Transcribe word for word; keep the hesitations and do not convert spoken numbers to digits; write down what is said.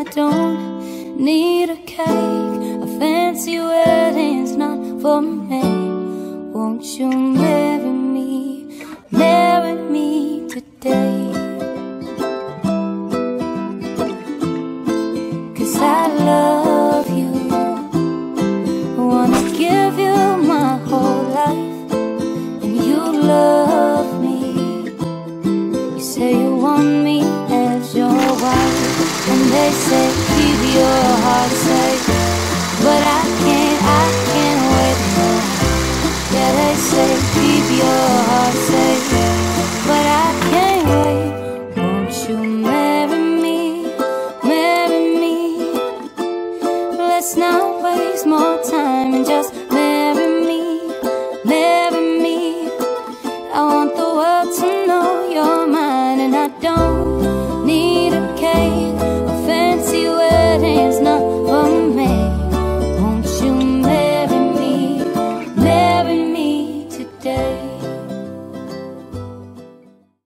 don't need a cake. A fancy wedding's not for me. Won't you marry me, marry me today? 'Cause I love you, I wanna give you my whole life, and you love me. You say you want me as your wife, and they say keep your heart safe, but I can't, I can't wait no. Yeah, they say keep your heart safe, but I can't wait. Won't you marry me, marry me? Let's not waste more time and just marry me, marry me. I want the world to know you're mine, and I don't need a cake.